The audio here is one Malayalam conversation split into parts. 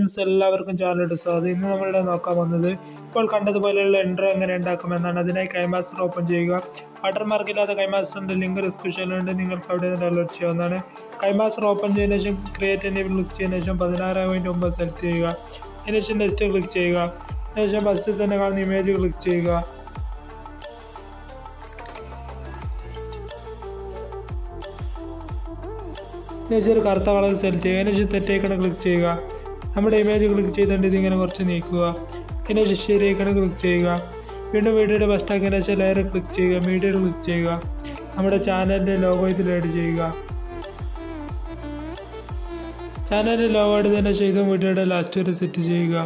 ഫ്രണ്ട്സ് എല്ലാവർക്കും ചാനലിട്ട് സ്വാഗതം. ഇന്ന് നമ്മളിവിടെ നോക്കാൻ വന്നത് ഇപ്പോൾ കണ്ടതുപോലെയുള്ള എൻട്രോ എങ്ങനെ ഉണ്ടാക്കുമെന്നാണ്. അതിനായി കൈമാസ്റ്റർ ഓപ്പൺ ചെയ്യുക. വാട്ടർമാർക്ക് ഇല്ലാത്ത കൈമാസ്റ്ററിൻ്റെ ലിങ്ക് ഡിസ്ക്രിപ്ഷനിലുണ്ട്, നിങ്ങൾക്ക് അവിടെ നിന്ന് ഡൗൺലോഡ് ചെയ്യാവുന്നതാണ്. കൈമാസ്റ്റർ ഓപ്പൺ ചെയ്തതിനു ശേഷം ക്രിയേറ്റ് എന്നിവ ക്ലിക്ക് ചെയ്തതിനു ശേഷം 16.9 സെലക്ട് ചെയ്യുക. അതിനുശേഷം നെക്സ്റ്റ് ക്ലിക്ക് ചെയ്യുക. അതിനുശേഷം ഫസ്റ്റിൽ തന്നെ കാണുന്ന ഇമേജ് ക്ലിക്ക് ചെയ്യുക. അതിനുശേഷം ഒരു കറുത്ത കളർ സെലക്ട് ചെയ്യുക. അതിനുശേഷം തെറ്റേക്കണം ക്ലിക്ക് ചെയ്യുക. നമ്മുടെ ഇമേജ് ക്ലിക്ക് ചെയ്തുകൊണ്ട് ഇതിങ്ങനെ കുറച്ച് നീക്കുക. അതിനുശേഷം ശരിയാക്കണം ക്ലിക്ക് ചെയ്യുക. വീണ്ടും വീഡിയോയുടെ ഫസ്റ്റ് ആക്കിയതിനു ശേഷം ലെയർ ക്ലിക്ക് ചെയ്യുക. മീഡിയ ക്ലിക്ക് ചെയ്യുക. നമ്മുടെ ചാനലിൻ്റെ ലോഗോ ഇതിൽ ആഡ് ചെയ്യുക. ചാനലിൻ്റെ ലോഗോ ആഡ് ചെയ്തതിനു ശേഷം വീഡിയോയുടെ ലാസ്റ്റ് വരെ സെറ്റ് ചെയ്യുക.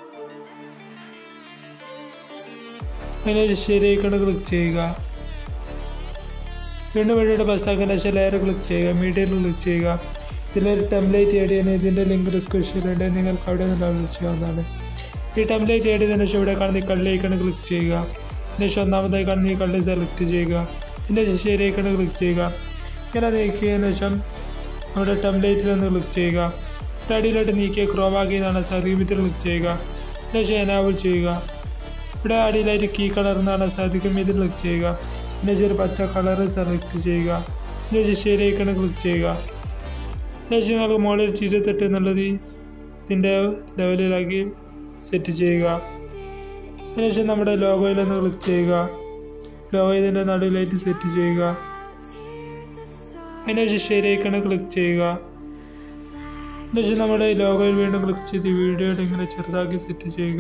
അതിനുശേഷം ശരിയാക്കണം ക്ലിക്ക് ചെയ്യുക. വീണ്ടും വീഡിയോയുടെ ഫസ്റ്റ് ആക്കിയതിനു ശേഷം ലെയർ ക്ലിക്ക് ചെയ്യുക. മീഡിയയിൽ ക്ലിക്ക് ചെയ്യുക. ഇതിലൊരു ടെംപ്ലേറ്റ് ആഡ് ചെയ്യുന്ന ഇതിൻ്റെ ലിങ്ക് ഡിസ്ക്രിപ്ഷനിലുണ്ട്, നിങ്ങൾക്ക് അവിടെ നിന്ന് ഡൗൺലോഡ് ചെയ്യാവുന്നതാണ്. ഈ ടെംപ്ലേറ്റ് ആഡ് ചെയ്തതിനു ശേഷം ഇവിടെ കാണുന്ന ഈ കള്ളി ഐക്കൺ ക്ലിക്ക് ചെയ്യുക. അതിനുശേഷം ഒന്നാമതായി കാണുന്ന ഈ കള്ളി സെലക്ട് ചെയ്യുക. ഇതിൻ്റെ ശേഷം ശരി ഐക്കൺ ക്ലിക്ക് ചെയ്യുക. ഇങ്ങനെ നീക്കിയതിനു ശേഷം നമ്മുടെ ടെംപ്ലേറ്റിൽ ഒന്ന് ക്ലിക്ക് ചെയ്യുക. അടിയിലോട്ട് നീക്കിയ ക്രോമാക്കി എന്നാണ് സാധിക്കും, ഇതിൽ ക്ലിക്ക് ചെയ്യുക. അതിനുശേഷം എനാബിൾ ചെയ്യുക. ഇവിടെ അടിയിലായിട്ട് കീ കളർ എന്നാണ് സാധിക്കും, ഇതിൽ ക്ലിക്ക് ചെയ്യുക. അതിനുശേഷം ഒരു പച്ച കളർ സെലക്ട് ചെയ്യുക. അതിനുശേഷം ശരി ഐക്കൺ ക്ലിക്ക് ചെയ്യുക. അതിനുശേഷം നിങ്ങൾക്ക് മുകളിൽ 28 എന്നുള്ളത് ഇതിൻ്റെ ലെവലിലാക്കി സെറ്റ് ചെയ്യുക. അതിനുശേഷം നമ്മുടെ ലോഗോയിലൊന്ന് ക്ലിക്ക് ചെയ്യുക. ലോഗോ ഇതിൻ്റെ നടുവിലായിട്ട് സെറ്റ് ചെയ്യുക. അതിനുശേഷം ശരി ഐക്കൺ ക്ലിക്ക് ചെയ്യുക. അതിനുശേഷം നമ്മുടെ ലോഗോയിൽ വീണ്ടും ക്ലിക്ക് ചെയ്ത് വീഡിയോയുടെ ഇങ്ങനെ ചെറുതാക്കി സെറ്റ് ചെയ്യുക.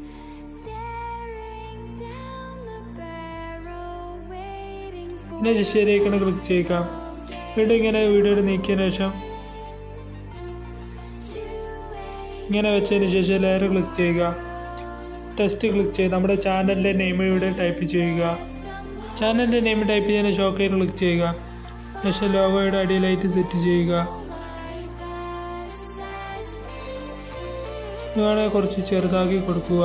അതിനുശേഷം ശരി ഐക്കൺ ക്ലിക്ക് ചെയ്യുക. വീണ്ടും ഇങ്ങനെ വീഡിയോയുടെ നീക്കിയതിനു ശേഷം ഇങ്ങനെ വെച്ചതിന് ശേഷം ലെയർ ക്ലിക്ക് ചെയ്യുക. ടെക്സ്റ്റ് ക്ലിക്ക് ചെയ്ത് നമ്മുടെ ചാനലിൻ്റെ നെയിം ഇവിടെ ടൈപ്പ് ചെയ്യുക. ചാനലിൻ്റെ നെയിം ടൈപ്പ് ചെയ്യുന്ന ഷോക്കയിൽ ക്ലിക്ക് ചെയ്യുക. ശേഷം ലോഗോയുടെ അടിയിലായിട്ട് സെറ്റ് ചെയ്യുക. ഇങ്ങനെ കുറച്ച് ചെറുതാക്കി കൊടുക്കുക.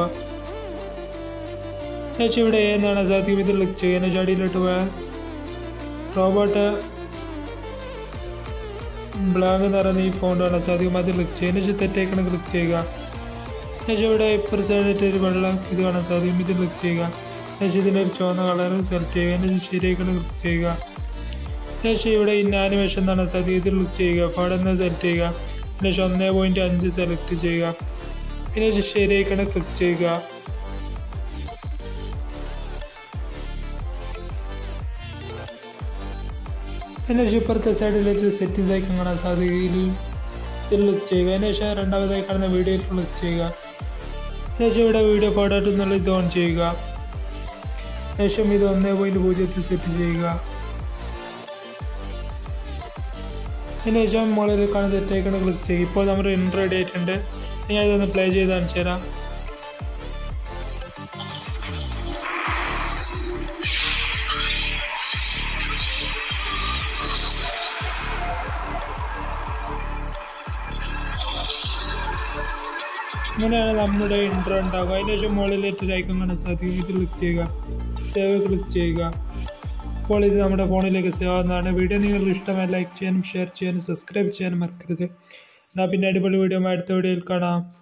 ശേഷം ഇവിടെ എന്നാണ് സാധിക്കും, ഇത് ക്ലിക്ക് ചെയ്യുക. ശേഷം അടിയിലോട്ട് പോയാൽ റോബോട്ട് ബ്ലാങ്ക് എന്ന് പറയുന്ന ഈ ഫോണ്ട് കാണാൻ സാധിക്കും, അത് ക്ലിക്ക് ചെയ്യുക. ശേഷം തെറ്റേക്കണം ക്ലിക്ക് ചെയ്യുക. ശേഷം ഇവിടെ ഇപ്പുറ സൈഡിട്ട് ഒരു വെള്ളം ഇത് കാണാൻ സാധിക്കും, ഇത് ക്ലിക്ക് ചെയ്യുക. ശേഷം ഇതിനൊരു ചുവന്ന കളർ സെലക്ട് ചെയ്യുക. ശേഷം ശരിയാക്കണം ക്ലിക്ക് ചെയ്യുക. ശേഷം ഇവിടെ ഇന്ന ആനിമേഷൻ എന്നാണ് സാധിക്കും, ഇത് ക്ലിക്ക് ചെയ്യുക. പടന്ന് സെലക്ട് ചെയ്യുക. ശേഷം 1.5 സെലക്ട് ചെയ്യുക. ശേഷം ശരിയാക്കണം ക്ലിക്ക് ചെയ്യുക. അതിനുശേഷം ഇപ്പുറത്തെ സൈഡിലേക്ക് സെറ്റിംഗ്സ് ഐക്കൺ കാണാൻ സാധിക്കും, ഇതിൽ ക്ലിക്ക് ചെയ്യുക. അതിനുശേഷം രണ്ടാമതായി കാണുന്ന വീഡിയോയിൽ ക്ലിക്ക് ചെയ്യുക. അതിനുശേഷം ഇവിടെ വീഡിയോ ഫോർമാറ്റ് എന്നുള്ള ഇത് ഓൺ ചെയ്യുക. ശേഷം ഇത് 1.0 സെറ്റ് ചെയ്യുക. അതിനുശേഷം മുകളിൽ കാണുന്ന തെറ്റൈക്കൺ ക്ലിക്ക് ചെയ്യുക. ഇപ്പോൾ നമ്മുടെ ഇൻട്രോ റെഡി ആയിട്ടുണ്ട്. ഞാൻ ഇതൊന്ന് പ്ലേ ചെയ്ത് കാണിച്ചു തരാം. ഇങ്ങനെയാണ് നമ്മുടെ ഇൻട്രോ ഉണ്ടാകുക. അതിനുശേഷം മുകളിലേക്ക് ഐക്കൺ കാണാൻ സാധിക്കും, ഇത് ക്ലിക്ക് ചെയ്യുക. സേവ് ക്ലിക്ക് ചെയ്യുക. അപ്പോൾ ഇത് നമ്മുടെ ഫോണിലേക്ക് സേവ് ആവുന്നതാണ്. വീഡിയോ നിങ്ങൾക്ക് ഇഷ്ടമായി ലൈക്ക് ചെയ്യാനും ഷെയർ ചെയ്യാനും സബ്സ്ക്രൈബ് ചെയ്യാനും മറക്കരുത്. എന്നാൽ പിന്നെ അടിപൊളി വീഡിയോ അടുത്ത വീഡിയോയിൽ കാണാം.